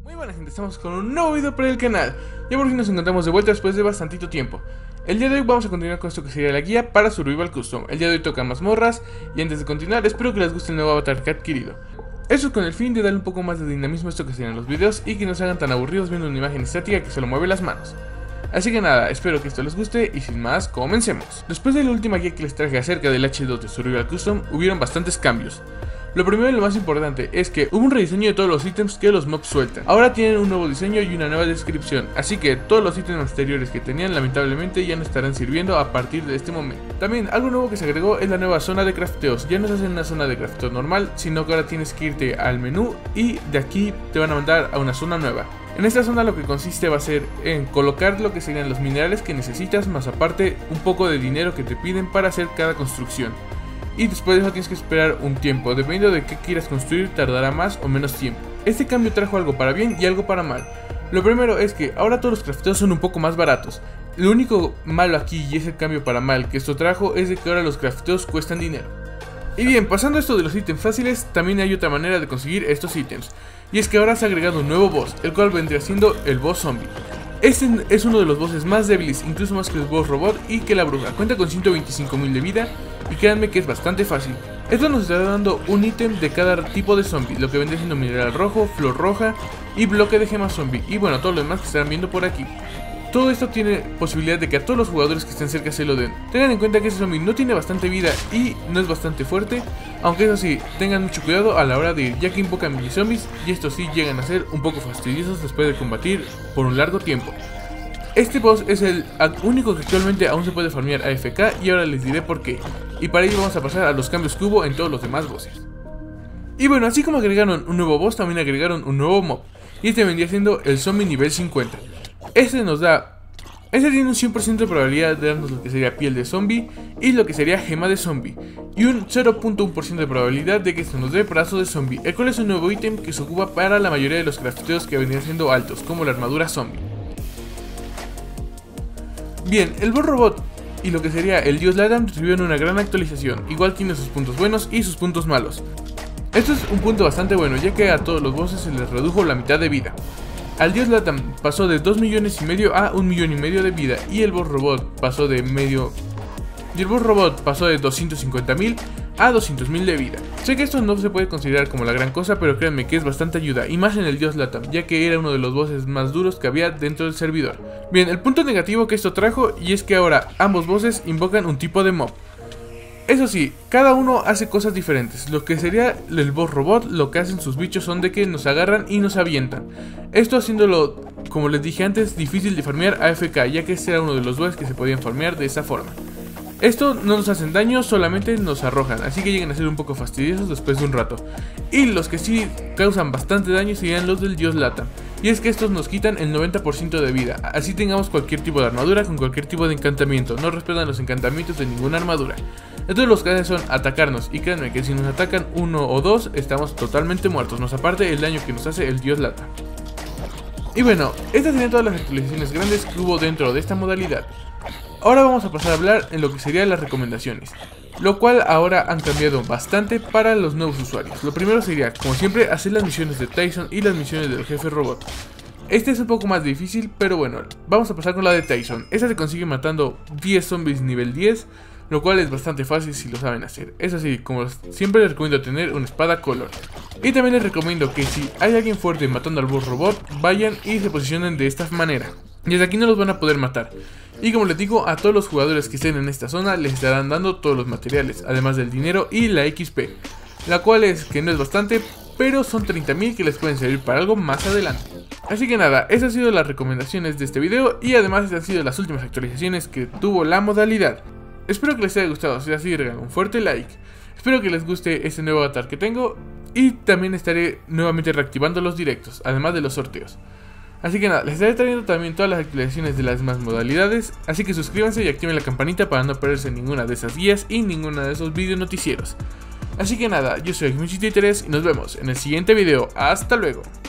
Muy buenas gente, estamos con un nuevo video para el canal. Ya por fin nos encontramos de vuelta después de bastantito tiempo. El día de hoy vamos a continuar con esto que sería la guía para Survival Custom. El día de hoy toca mazmorras y antes de continuar espero que les guste el nuevo avatar que he adquirido. Eso es con el fin de darle un poco más de dinamismo a esto que serían los videos y que no se hagan tan aburridos viendo una imagen estática que solo mueve las manos. Así que nada, espero que esto les guste y sin más, comencemos. Después de la última guía que les traje acerca del H2 de Survival Custom, hubieron bastantes cambios. Lo primero y lo más importante es que hubo un rediseño de todos los ítems que los mobs sueltan. Ahora tienen un nuevo diseño y una nueva descripción, así que todos los ítems anteriores que tenían lamentablemente ya no estarán sirviendo a partir de este momento. También algo nuevo que se agregó es la nueva zona de crafteos. Ya no estás en una zona de crafteo normal, sino que ahora tienes que irte al menú y de aquí te van a mandar a una zona nueva. En esta zona lo que consiste va a ser en colocar lo que serían los minerales que necesitas, más aparte un poco de dinero que te piden para hacer cada construcción. Y después de eso tienes que esperar un tiempo, dependiendo de qué quieras construir tardará más o menos tiempo. Este cambio trajo algo para bien y algo para mal. Lo primero es que ahora todos los crafteos son un poco más baratos. Lo único malo aquí, y es el cambio para mal que esto trajo, es de que ahora los crafteos cuestan dinero. Y bien, pasando esto de los ítems fáciles, también hay otra manera de conseguir estos ítems. Y es que ahora se ha agregado un nuevo boss, el cual vendría siendo el boss zombie. Este es uno de los bosses más débiles, incluso más que el boss robot y que la bruja. Cuenta con 125.000 de vida y créanme que es bastante fácil. Esto nos estará dando un ítem de cada tipo de zombie, lo que vendría siendo mineral rojo, flor roja y bloque de gema zombie. Y bueno, todo lo demás que estarán viendo por aquí. Todo esto tiene posibilidad de que a todos los jugadores que estén cerca se lo den. Tengan en cuenta que ese zombie no tiene bastante vida y no es bastante fuerte, aunque eso sí, tengan mucho cuidado a la hora de ir, ya que invocan mini zombies y estos sí llegan a ser un poco fastidiosos después de combatir por un largo tiempo. Este boss es el único que actualmente aún se puede farmear AFK y ahora les diré por qué. Y para ello vamos a pasar a los cambios que hubo en todos los demás bosses. Y bueno, así como agregaron un nuevo boss, también agregaron un nuevo mob. Y este vendría siendo el zombie nivel 50. Este tiene un 100% de probabilidad de darnos lo que sería piel de zombie y lo que sería gema de zombie. Y un 0.1% de probabilidad de que se nos dé brazo de zombie, el cual es un nuevo ítem que se ocupa para la mayoría de los crafteos que vendrían siendo altos, como la armadura zombie. Bien, el boss robot y lo que sería el dios Latam recibieron una gran actualización, igual tiene sus puntos buenos y sus puntos malos. Esto es un punto bastante bueno, ya que a todos los bosses se les redujo la mitad de vida. Al dios Latam pasó de 2,5 millones a 1,5 millones de vida y el boss robot pasó de 250.000 a 200.000 de vida. Sé que esto no se puede considerar como la gran cosa, pero créanme que es bastante ayuda, y más en el dios Latam, ya que era uno de los bosses más duros que había dentro del servidor. Bien, el punto negativo que esto trajo, y es que ahora ambos bosses invocan un tipo de mob. Eso sí, cada uno hace cosas diferentes. Lo que sería el boss robot, lo que hacen sus bichos son de que nos agarran y nos avientan. Esto haciéndolo, como les dije antes, difícil de farmear AFK, ya que este era uno de los bosses que se podían farmear de esa forma. Esto no nos hacen daño, solamente nos arrojan, así que llegan a ser un poco fastidiosos después de un rato. Y los que sí causan bastante daño serían los del dios Latam. Y es que estos nos quitan el 90% de vida, así tengamos cualquier tipo de armadura con cualquier tipo de encantamiento, no respetan los encantamientos de ninguna armadura. Entonces los que hacen son atacarnos, y créanme que si nos atacan uno o dos, estamos totalmente muertos, nos aparte el daño que nos hace el dios Latam. Y bueno, estas serían todas las actualizaciones grandes que hubo dentro de esta modalidad. Ahora vamos a pasar a hablar en lo que serían las recomendaciones, lo cual ahora han cambiado bastante para los nuevos usuarios. Lo primero sería, como siempre, hacer las misiones de Tyson y las misiones del jefe robot. Este es un poco más difícil, pero bueno, vamos a pasar con la de Tyson. Esta se consigue matando 10 zombies nivel 10, lo cual es bastante fácil si lo saben hacer. Eso sí, como siempre les recomiendo tener una espada color. Y también les recomiendo que si hay alguien fuerte matando al boss robot, vayan y se posicionen de esta manera. Desde aquí no los van a poder matar. Y como les digo, a todos los jugadores que estén en esta zona les estarán dando todos los materiales, además del dinero y la XP, la cual es que no es bastante, pero son 30.000 que les pueden servir para algo más adelante. Así que nada, esas han sido las recomendaciones de este video y además estas han sido las últimas actualizaciones que tuvo la modalidad. Espero que les haya gustado, si es así regalen un fuerte like. Espero que les guste este nuevo avatar que tengo y también estaré nuevamente reactivando los directos, además de los sorteos. Así que nada, les estaré trayendo también todas las actualizaciones de las demás modalidades, así que suscríbanse y activen la campanita para no perderse ninguna de esas guías y ninguna de esos videos noticieros. Así que nada, yo soy Xmichi3 y nos vemos en el siguiente video. Hasta luego.